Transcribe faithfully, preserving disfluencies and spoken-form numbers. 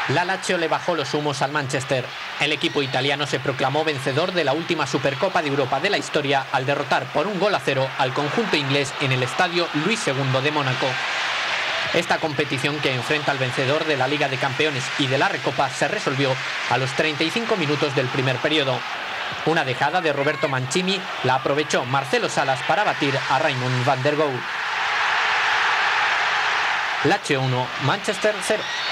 La Lazio le bajó los humos al Manchester. El equipo italiano se proclamó vencedor de la última Supercopa de Europa de la historia al derrotar por un gol a cero al conjunto inglés en el estadio Luis segundo de Mónaco. Esta competición, que enfrenta al vencedor de la Liga de Campeones y de la Recopa, se resolvió a los treinta y cinco minutos del primer periodo. Una dejada de Roberto Mancini la aprovechó Marcelo Salas para batir a Raymond van der Goor. Lazio uno, Manchester cero.